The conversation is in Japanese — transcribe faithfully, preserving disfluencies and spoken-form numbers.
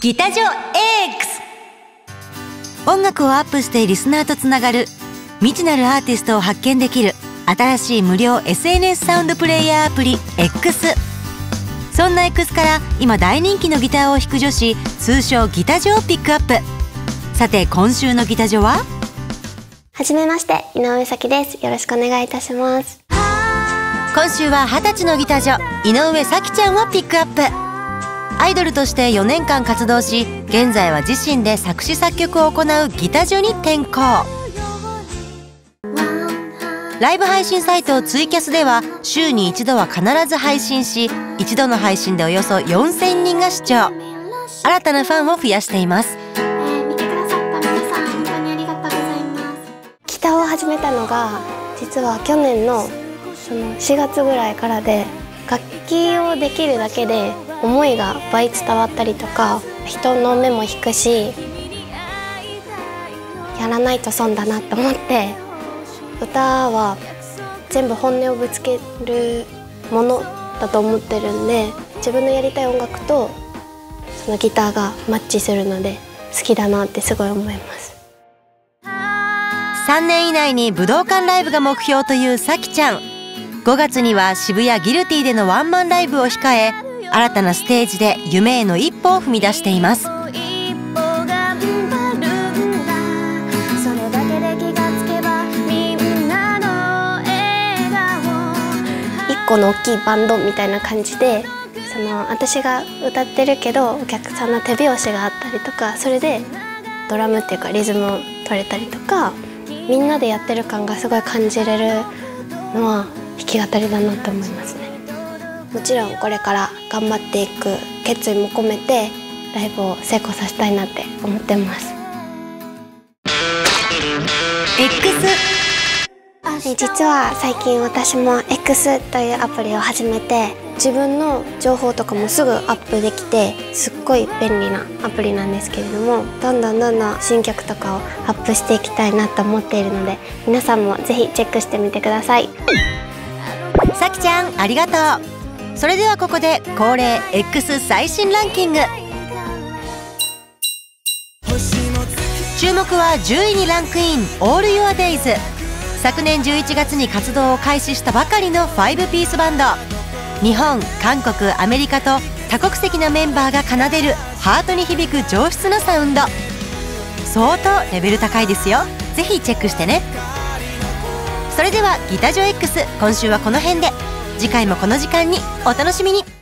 ギタジョ エーエックス。 音楽をアップしてリスナーとつながる未知なるアーティストを発見できる新しい無料 エスエヌエス サウンドプレイヤーアプリ X。 そんな X から今大人気のギターを弾く女子、通称ギタジョをピックアップ。さて今週のギタジョは、 はじめまして、井上咲です。よろしくお願いいたします。 今週ははたちのギタジョ井上咲ちゃんをピックアップ。アイドルとしてよねんかん活動し、現在は自身で作詞作曲を行うギタジョに転向。ライブ配信サイトツイキャスでは週に一度は必ず配信し、一度の配信でおよそよんせんにんが視聴。新たなファンを増やしています。 見てくださった皆さん、本当にありがとうございます。ギターを始めたのが実は去年のそのしがつぐらいからで、楽器をできるだけで思いが倍伝わったりとか、人の目も引くし、やらないと損だなと思って、歌は全部本音をぶつけるものだと思ってるんで、自分のやりたい音楽とそのギターがマッチするので好きだなってすごい思います。 さんねん以内に武道館ライブが目標という咲ちゃん。ごがつには渋谷ギルティでのワンマンライブを控え、新たなステージで夢への一歩を踏み出しています。 一個の大きいバンドみたいな感じで、その私が歌ってるけどお客さんの手拍子があったりとか、それでドラムっていうかリズムを取れたりとか、みんなでやってる感がすごい感じれるのは弾き語りだなと思いますね。もちろんこれから頑張っていく決意も込めてライブを成功させたいなって思ってます。 X。 実は最近私も X というアプリを始めて、自分の情報とかもすぐアップできて、すっごい便利なアプリなんですけれども、どんどんどんどん新曲とかをアップしていきたいなと思っているので、皆さんもぜひチェックしてみてください。 さきちゃんありがとう。それではここで恒例 X 最新ランキング。注目はじゅういにランクイン All Your Days。 昨年じゅういちがつに活動を開始したばかりのファイブピースバンド。日本、韓国、アメリカと多国籍なメンバーが奏でるハートに響く上質なサウンド。相当レベル高いですよ。ぜひチェックしてね。それではギタジョ X、 今週はこの辺で。次回もこの時間にお楽しみに。